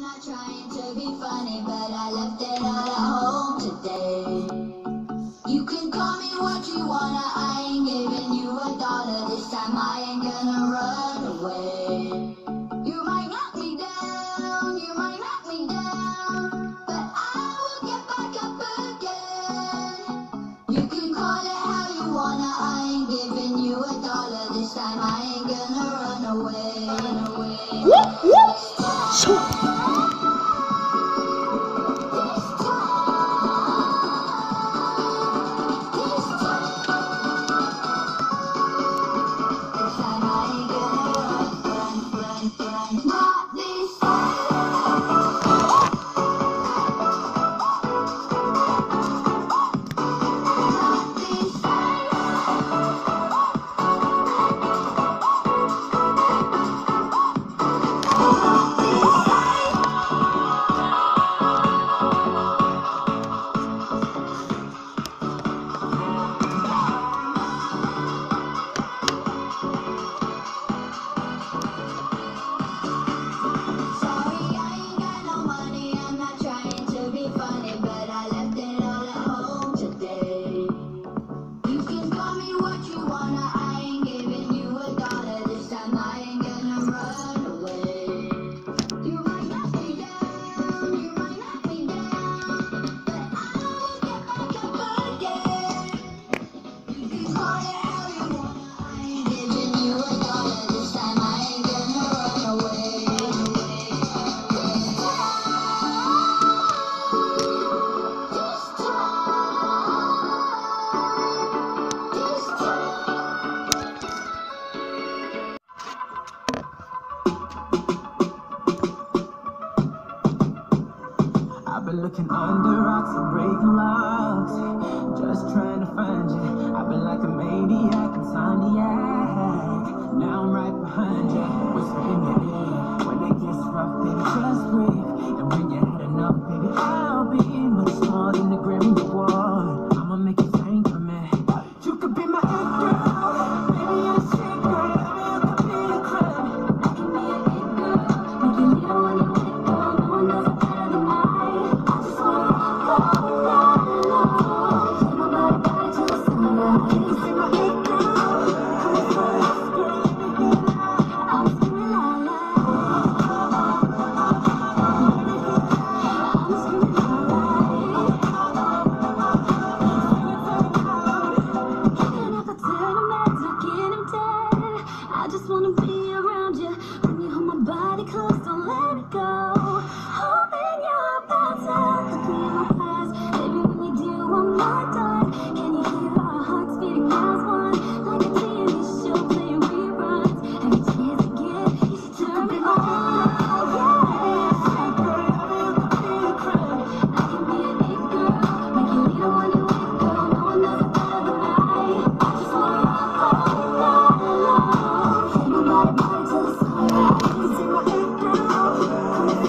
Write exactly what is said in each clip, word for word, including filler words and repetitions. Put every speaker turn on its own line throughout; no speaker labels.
not trying to be funny, but I left it all at home today. You can call me what you wanna, I ain't giving you a dollar. This time I ain't gonna run away. You might knock me down, you might knock me down, but I will get back up again. You can call it how you wanna, I ain't giving you a dollar. This time I ain't gonna run away. Run away.
Whoop, whoop. So
looking under rocks and breaking locks, just trying to find you. I've been like a maniac, insomniac. Now I'm right behind you, whisper in your ear. When it gets rough, baby, just breathe. And when you had enough, baby, I'll be much more than the Grammy Award. I'ma make you thank for me. You could be my it girl, baby, you're a shit girl. You could be a crime. I can be a it girl, make you need a one to let go. No one does it better than I. I just wanna be around you. When you hold my body close, don't let it go. Holding your thoughts out, look me in my eyes. Baby, when you do, I'm not done. Can you hear our hearts beating as one? Like a T V show playing reruns. Every chance I get, you should turn me on. Yeah, girl, I can be an it girl, make you need a one to let go. No one does it better than I. I just wanna rock all night long. Take my body, body till the sunrise. You can see my it girl.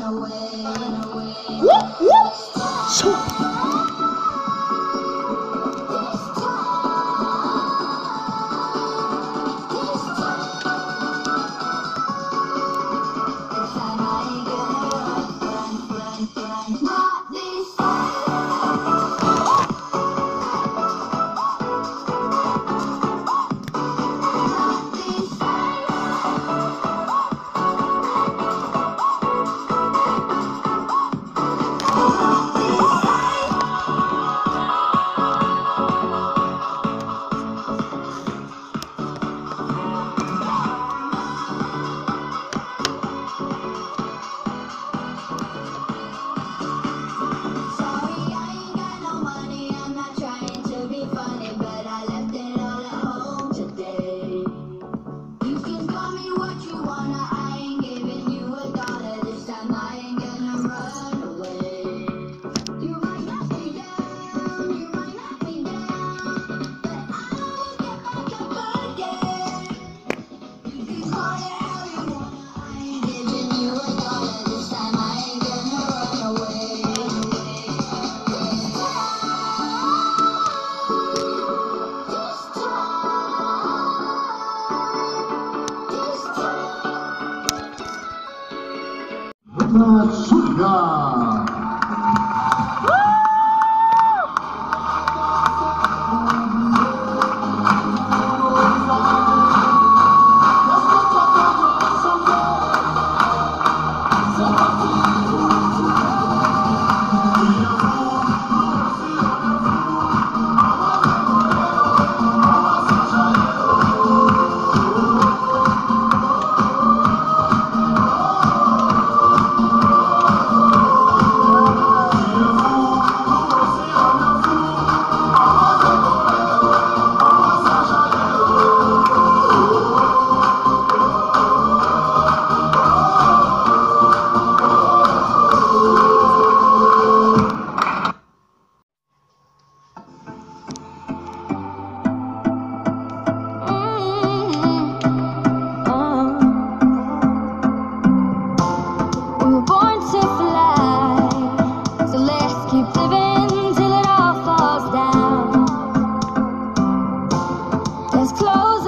away, run away.
Whoop, whoop. So.
This time I ain't gonna run, run, run, run. Not this time. Not this Sorry, I ain't got no money. I'm not trying to be funny, but I left it all at home today. You can call me what you wanna. I ain't giving you a dollar. This time I ain't gonna run away. You might knock me down, you might knock me down, but I will get back up again. You can call it how you wanna. I ain't giving you a dollar. This time I ain't gonna run away.
Sugar.
We were born to fly, so let's keep living till it all falls down. Let's close